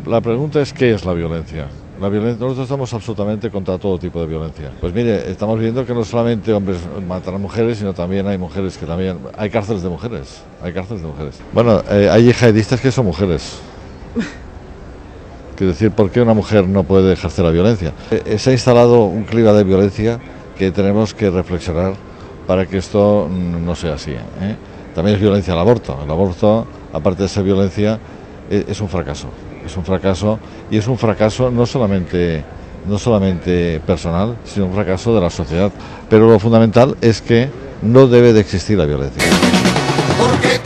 La pregunta es ¿qué es la violencia? Nosotros estamos absolutamente contra todo tipo de violencia. Pues mire, estamos viendo que no solamente hombres matan a mujeres, sino también hay mujeres que también... Hay cárceles de mujeres, Bueno, hay yihadistas que son mujeres. Quiero decir, ¿por qué una mujer no puede ejercer la violencia? Se ha instalado un clima de violencia que tenemos que reflexionar para que esto no sea así, ¿eh? También es violencia el aborto. El aborto, aparte de ser violencia, es un fracaso. Es un fracaso, y es un fracaso no solamente personal, sino un fracaso de la sociedad. Pero lo fundamental es que no debe de existir la violencia.